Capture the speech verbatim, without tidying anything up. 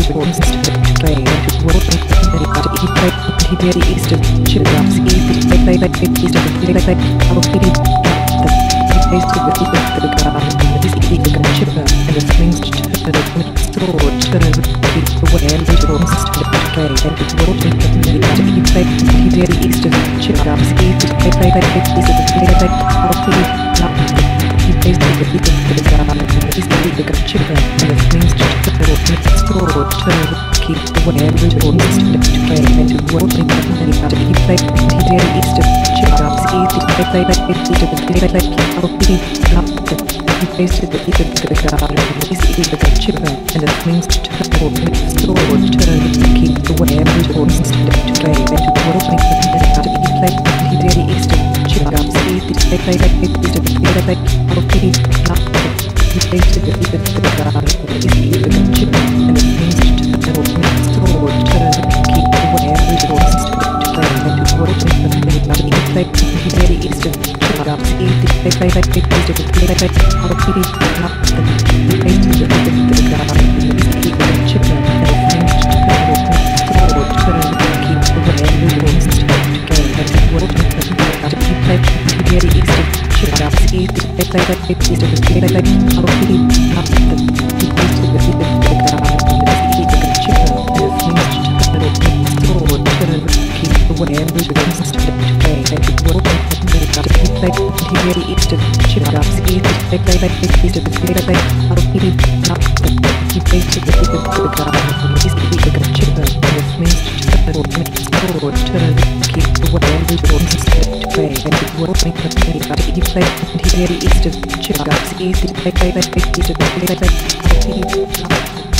towards the play and to world he played he did the east of Chicago's east of the play like east of the play like our pity the face to the people to the ground and the east of the chipper and the swings to the sword turn keep away and the towards the play and to world he played he did the east of Chicago's east of the play like east of the play like our pity he plays to the people to the ground and the east of the chipper and the swings to the sword turn keep away and the towards the play and to world he played he did the east of Chicago's east of the play like east of the play like our pity he plays to the people to the ground and the east of the chipper and the swings to the sword turn keep away and the towards the play and to world he played he did the east of Chicago's east of the play like east of the play like our pity he plays to the people to the ground and the east of the chipper and the swings to the sword turn keep away and the towards the play and to world he played he did the east of Chicago's east of the play like east of the play like our pity he plays to the people to the ground and the east of the chipper and the swings to the sword turn keep away and the towards the play and to world he played he did the east of Chicago's east of the play like east of the play like our pity he plays to the people to the ground and the east of the chipper and the swings to the sword turn keep away and the towards the play and to world he played he did the east of Chicago's east of the play like east of the play like our pity he plays to the people to the ground and the east of the chipper and the swings to the sword turn keep away and the towards the play and to world he played he did the east of Chicago's east of the play like east of the play like our pity